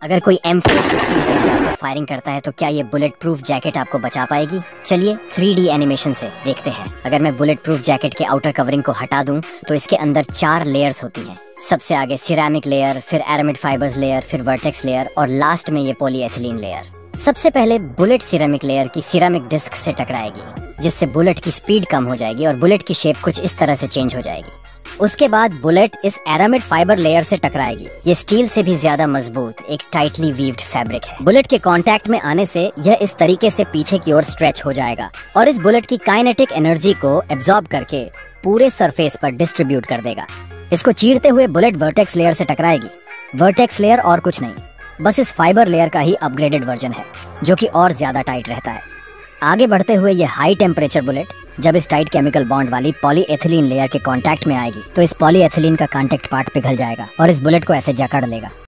अगर कोई M416 gun से आपको फायरिंग करता है तो क्या ये बुलेट प्रूफ जैकेट आपको बचा पाएगी? चलिए 3D एनिमेशन से देखते हैं। अगर मैं बुलेट प्रूफ जैकेट के आउटर कवरिंग को हटा दूं तो इसके अंदर 4 लेयर्स होती हैं। सबसे आगे सिरेमिक लेयर, फिर एरामिड फाइबर्स लेयर, फिर वर्टेक्स लेयर और लास्ट में ये पॉलीएथिलीन लेयर। सबसे पहले बुलेट सिरेमिक लेयर की सिरेमिक डिस्क से टकराएगी, जिससे बुलेट की स्पीड कम हो जाएगी और बुलेट की शेप कुछ इस तरह से चेंज हो जाएगी। उसके बाद बुलेट इस एरामिड फाइबर लेयर से टकराएगी। ये स्टील से भी ज्यादा मजबूत एक टाइटली वीव्ड फैब्रिक है। बुलेट के कांटेक्ट में आने से यह इस तरीके से पीछे की ओर स्ट्रेच हो जाएगा और इस बुलेट की काइनेटिक एनर्जी को एब्जॉर्ब करके पूरे सरफेस पर डिस्ट्रीब्यूट कर देगा। इसको चीरते हुए बुलेट वर्टेक्स लेयर से टकराएगी। वर्टेक्स लेयर और कुछ नहीं, बस इस फाइबर लेयर का ही अपग्रेडेड वर्जन है, जो कि और ज्यादा टाइट रहता है। आगे बढ़ते हुए ये हाई टेम्परेचर बुलेट जब इस टाइट केमिकल बॉन्ड वाली पॉलीएथिलीन लेयर के कांटेक्ट में आएगी तो इस पॉलीएथिलीन का कांटेक्ट पार्ट पिघल जाएगा और इस बुलेट को ऐसे जकड़ लेगा।